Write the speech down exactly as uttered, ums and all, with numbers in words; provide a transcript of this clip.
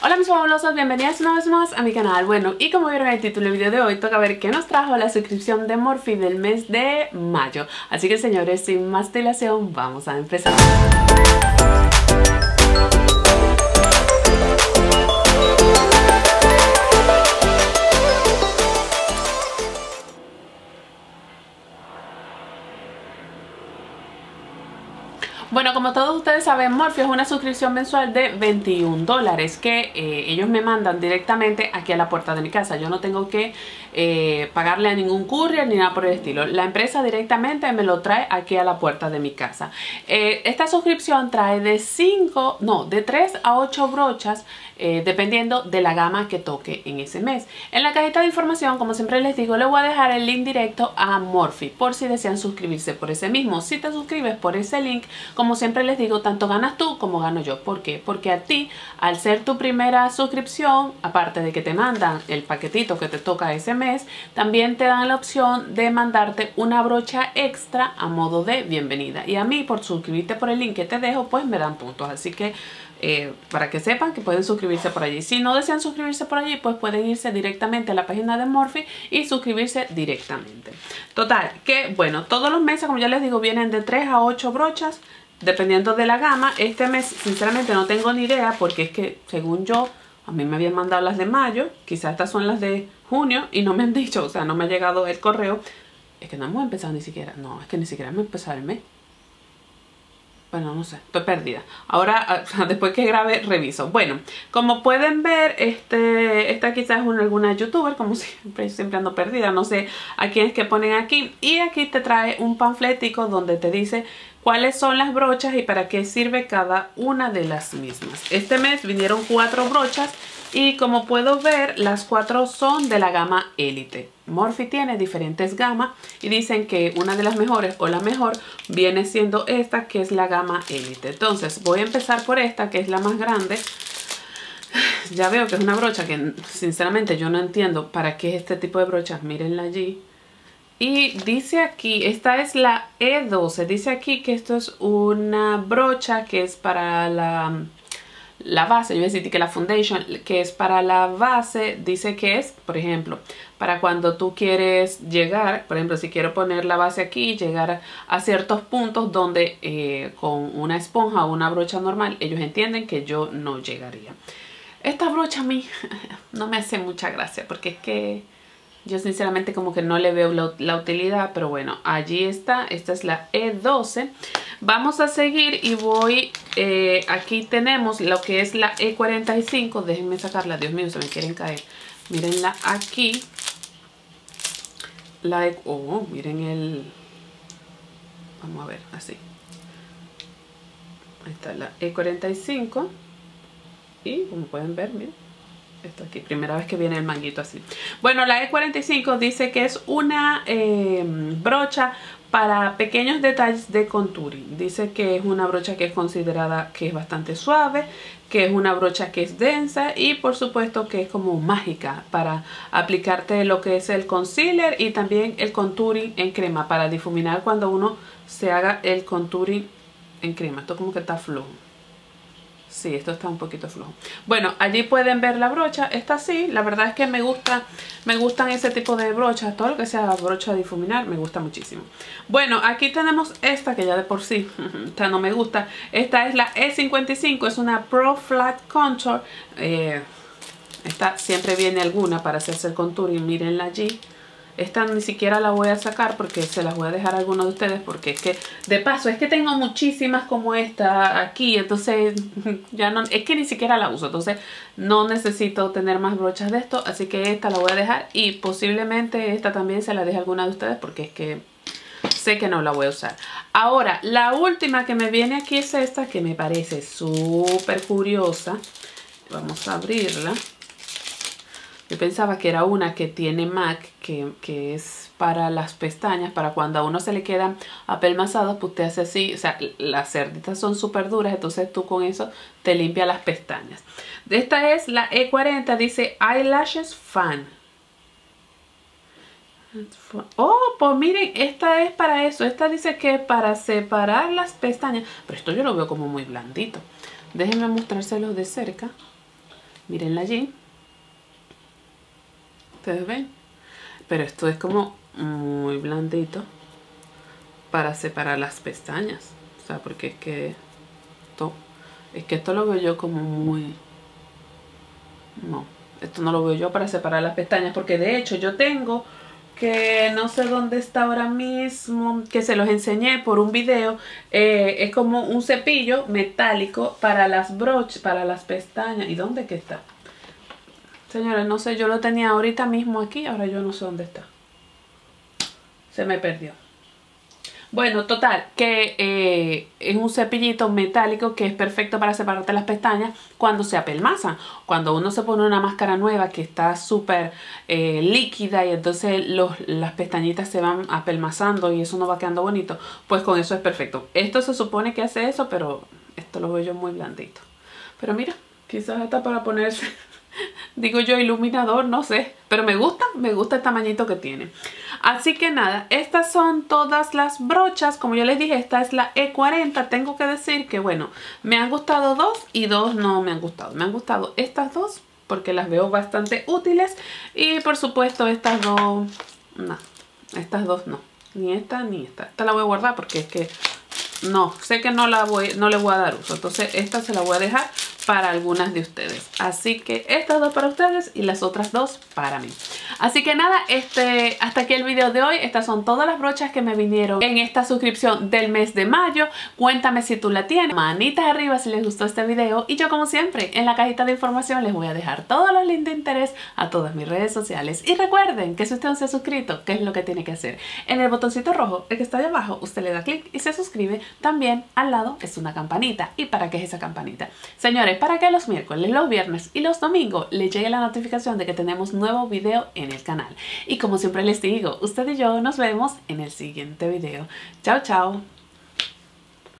Hola mis fabulosos, bienvenidas una vez más a mi canal. Bueno, y como vieron en el título del video de hoy, toca ver qué nos trajo la suscripción de Morphe del mes de mayo. Así que señores, sin más dilación, vamos a empezar. Bueno, como todos ustedes saben, Morphe es una suscripción mensual de veintiún dólares que eh, ellos me mandan directamente aquí a la puerta de mi casa. Yo no tengo que eh, pagarle a ningún courier ni nada por el estilo. La empresa directamente me lo trae aquí a la puerta de mi casa. Eh, esta suscripción trae de cinco, no, de tres a ocho brochas eh, dependiendo de la gama que toque en ese mes. En la cajita de información, como siempre les digo, les voy a dejar el link directo a Morphe por si desean suscribirse por ese mismo. Si te suscribes por ese link, como siempre les digo, tanto ganas tú como gano yo. ¿Por qué? Porque a ti, al ser tu primera suscripción, aparte de que te mandan el paquetito que te toca ese mes, también te dan la opción de mandarte una brocha extra a modo de bienvenida. Y a mí, por suscribirte por el link que te dejo, pues me dan puntos. Así que eh, para que sepan que pueden suscribirse por allí. Si no desean suscribirse por allí, pues pueden irse directamente a la página de Morphe y suscribirse directamente. Total, que bueno, todos los meses, como ya les digo, vienen de tres a ocho brochas dependiendo de la gama. Este mes sinceramente no tengo ni idea porque es que según yo, a mí me habían mandado las de mayo, quizás estas son las de junio y no me han dicho, o sea, no me ha llegado el correo. Es que no hemos empezado ni siquiera, no, es que ni siquiera hemos empezado el mes. Bueno, no sé, estoy perdida. Ahora, después que grabe, reviso. Bueno, como pueden ver, este, esta quizás es una, alguna youtuber, como siempre, siempre ando perdida. No sé a quién es que ponen aquí. Y aquí te trae un panfletico donde te dice cuáles son las brochas y para qué sirve cada una de las mismas. Este mes vinieron cuatro brochas y como puedo ver, las cuatro son de la gama Elite. Morphe tiene diferentes gamas y dicen que una de las mejores o la mejor viene siendo esta, que es la gama Elite. Entonces voy a empezar por esta, que es la más grande. Ya veo que es una brocha que sinceramente yo no entiendo para qué es este tipo de brochas. Mírenla allí. Y dice aquí, esta es la E doce. Dice aquí que esto es una brocha que es para la... la base, yo voy a decir que la foundation, que es para la base, dice que es, por ejemplo, para cuando tú quieres llegar, por ejemplo, si quiero poner la base aquí, llegar a ciertos puntos donde eh, con una esponja o una brocha normal, ellos entienden que yo no llegaría. Esta brocha a mí no me hace mucha gracia, porque es que yo sinceramente como que no le veo la, la utilidad, pero bueno, allí está. Esta es la E doce. Vamos a seguir y voy, eh, aquí tenemos lo que es la E cuarenta y cinco. Déjenme sacarla, Dios mío, se me quieren caer. Mírenla aquí. La E, oh, miren el, vamos a ver, así. Ahí está la E cuarenta y cinco. Y como pueden ver, miren. Esto aquí, primera vez que viene el manguito así. Bueno, la E cuarenta y cinco dice que es una eh, brocha para pequeños detalles de contouring. Dice que es una brocha que es considerada que es bastante suave, que es una brocha que es densa y por supuesto que es como mágica para aplicarte lo que es el concealer y también el contouring en crema para difuminar cuando uno se haga el contouring en crema. Esto como que está flojo. Sí, esto está un poquito flojo. Bueno, allí pueden ver la brocha. Esta sí, la verdad es que me gusta, me gustan ese tipo de brochas. Todo lo que sea brocha de difuminar me gusta muchísimo. Bueno, aquí tenemos esta que ya de por sí, esta no me gusta. Esta es la E cincuenta y cinco, es una Pro Flat Contour. Eh, esta siempre viene alguna para hacerse el contouring, mírenla allí. Esta ni siquiera la voy a sacar porque se las voy a dejar a algunos de ustedes porque es que, de paso, es que tengo muchísimas como esta aquí, entonces ya no, es que ni siquiera la uso, entonces no necesito tener más brochas de esto, así que esta la voy a dejar y posiblemente esta también se la deje a alguna de ustedes porque es que sé que no la voy a usar. Ahora, la última que me viene aquí es esta que me parece súper curiosa. Vamos a abrirla. Yo pensaba que era una que tiene M A C, que, que es para las pestañas, para cuando a uno se le quedan apelmazados, pues usted hace así. O sea, las cerditas son súper duras, entonces tú con eso te limpias las pestañas. Esta es la E cuarenta, dice Eyelashes Fan. Oh, pues miren, esta es para eso. Esta dice que es para separar las pestañas, pero esto yo lo veo como muy blandito. Déjenme mostrárselos de cerca. Mírenla allí. ¿Ustedes ven? Pero esto es como muy blandito para separar las pestañas. O sea, porque es que esto, es que esto lo veo yo como muy... No, esto no lo veo yo para separar las pestañas, porque de hecho yo tengo... que no sé dónde está ahora mismo, que se los enseñé por un video, eh, es como un cepillo metálico para las broches, para las pestañas. ¿Y dónde que está? Señores, no sé, yo lo tenía ahorita mismo aquí, ahora yo no sé dónde está. Se me perdió. Bueno, total, que eh, es un cepillito metálico que es perfecto para separarte las pestañas cuando se apelmazan. Cuando uno se pone una máscara nueva que está súper eh, líquida y entonces los, las pestañitas se van apelmazando y eso no va quedando bonito, pues con eso es perfecto. Esto se supone que hace eso, pero esto lo veo yo muy blandito. Pero mira, quizás está para ponerse... Digo yo iluminador, no sé, pero me gusta, me gusta el tamañito que tiene. Así que nada, estas son todas las brochas. Como yo les dije, esta es la E cuarenta. Tengo que decir que bueno, me han gustado dos y dos no me han gustado. Me han gustado estas dos porque las veo bastante útiles. Y por supuesto estas dos, no, estas dos no. Ni esta ni esta. Esta la voy a guardar porque es que no, sé que no, la voy, no le voy a dar uso. Entonces esta se la voy a dejar para algunas de ustedes. Así que estas dos para ustedes y las otras dos para mí. Así que nada, este, hasta aquí el video de hoy. Estas son todas las brochas que me vinieron en esta suscripción del mes de mayo. Cuéntame si tú la tienes. Manitas arriba si les gustó este video. Y yo como siempre en la cajita de información les voy a dejar todos los links de interés a todas mis redes sociales. Y recuerden que si usted no se ha suscrito, ¿qué es lo que tiene que hacer? En el botoncito rojo, el que está ahí abajo, usted le da clic y se suscribe. También al lado es una campanita. ¿Y para qué es esa campanita? Señores, para que los miércoles, los viernes y los domingos les llegue la notificación de que tenemos nuevo video en el canal. Y como siempre les digo, usted y yo nos vemos en el siguiente video. Chao, chao.